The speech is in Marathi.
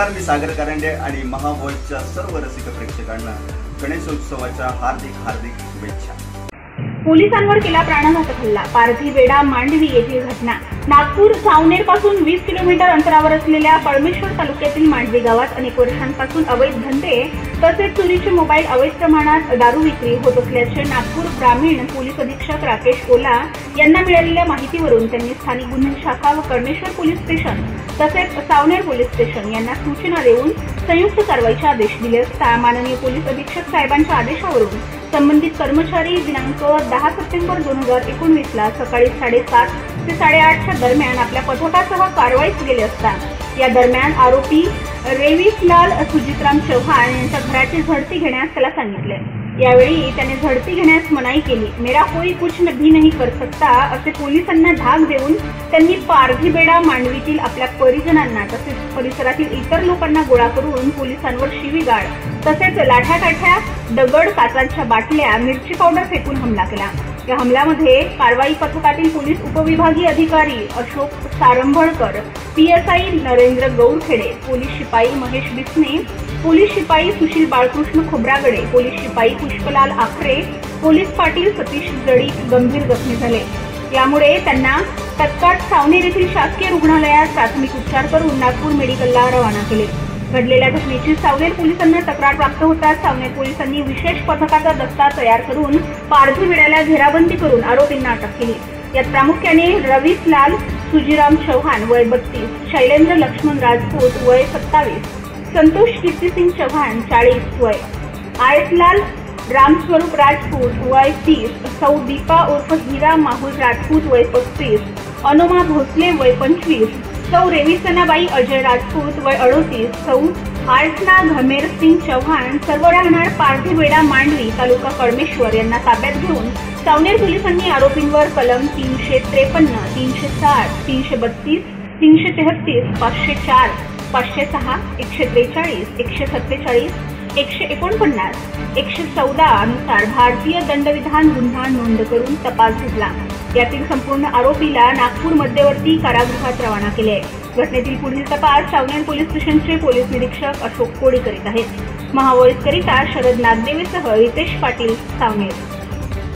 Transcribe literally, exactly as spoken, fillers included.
नमस्कार, मी सागर कारंडे आणि महावॉइसच्या सर्व रसिक प्रेक्षकांना गणेशोत्सवाच्या हार्दिक हार्दिक शुभेच्छा। पोलिसांवर केला प्राणघातक हल्ला। पारधी बेडा मांडवी येथील घटना। नागपूर सावनेर पासून वीस किलोमीटर अंतरावर असलेल्या पळमेश्वर तालुक्यातील मांडवी गावात अनेक वर्षांपासून अवैध धंदे तसेच चोरीचे मोबाईल अवैध प्रमाणात दारू विक्री होत असल्याचे नागपूर ग्रामीण पोलीस अधीक्षक राकेश ओला यांना मिळालेल्या माहितीवरून त्यांनी स्थानिक गुन्हे शाखा व कळमेश्वर पोलीस स्टेशन तसेच सावनेर पोलीस स्टेशन यांना सूचना देऊन संयुक्त कारवाईचे आदेश दिले असता माननीय पोलीस अधीक्षक साहेबांच्या आदेशावरून संबंधित कर्मचारी दिनांक दहा सप्टेंबर दोन हजार एकोणीस ला सकाळी साडेसात ते साडेआठच्या दरम्यान आपल्या पथकासह कारवाईस गेले असता या दरम्यान आरोपी रेविसलाल सुजितराम चव्हाण यांच्या घराची झडती घेण्यास त्याला सांगितले। यावेळी त्याने झडती घेण्यास मनाई केली। मेरा कोई कुछ भी नहीं कर सकता असे पोलिसांना धाक देऊन त्यांनी पारधीबेडा मांडवीतील आपल्या परिजनांना तसेच परिसरातील इतर लोकांना गोळा करून पोलिसांवर शिवीगाळ तसेच लाठ्याकाठ्या दगड काचांच्या बाटल्या मिरची पावडर फेकून हमला केला। या हमल्यामध्ये कारवाई पथकातील पोलीस उपविभागीय अधिकारी अशोक सारंभळकर, पीएसआई नरेंद्र गौरखेडे, पोलीस शिपाई महेश बिस्ने, पोलीस शिपाई सुशील बाळकृष्ण खोब्रागडे, पोलीस शिपाई पुष्पलाल आखरे, पोलीस पाटील सतीश जडी गंभीर जखमी झाले। यामुळे त्यांना तत्काळ सावनेर येथील शासकीय रुग्णालयात प्राथमिक उपचार करून नागपूर मेडिकलला रवाना केले। घडलेल्या घटनेची सावनेर पोलिसांना तक्रार प्राप्त होताच सावनेर पोलिसांनी विशेष पथकाचा दस्ता तयार करून पारधीबेड्याला घेराबंदी करून आरोपींना अटक केली। यात प्रामुख्याने रविसलाल सुजिराम चव्हाण वय बत्तीस, शैलेंद्र लक्ष्मण राजपूत वय सत्तावीस, संतोष कीर्तिसिंग चव्हाण चाळीस वय, आयसलाल रामस्वरूप राजपूत वय तीस, सौ दीपा उर्फ हीरा माहुल राजपूत वय पस्तीस, अनुमा भोसले वय पंचवीस, सौ रेविसनाबाई अजय राजपूत वय अडोतीस, सौ आर्सना घमेर सिंग चव्हाण सर्व राहणार पारधीबेडा मांडवी तालुका कळमेश्वर यांना ताब्यात घेऊन सावनेर पोलिसांनी आरोपींवर कलम तीनशे त्रेपन्न, तीनशे साठ, तीनशे बत्तीस, तीनशे तेहतीस, पाचशे चार, पाचशे सहा, एकशे त्रेचाळीस, एकशे सत्तेचाळीस, एकशे एकोणपन्नास, एकशे चौदा अनुसार भारतीय दंडविधान गुन्हा नोंद करून तपास घेतला। यातील संपूर्ण आरोपीला नागपूर मध्यवर्ती कारागृहात रवाना केले। घटनेतील पुढील तपास सावनेर पोलीस स्टेशनचे पोलीस निरीक्षक अशोक कोडी करीत आहेत। महावॉइस करिता शरद नागदेवेसह रितेश पाटील, सावनेर।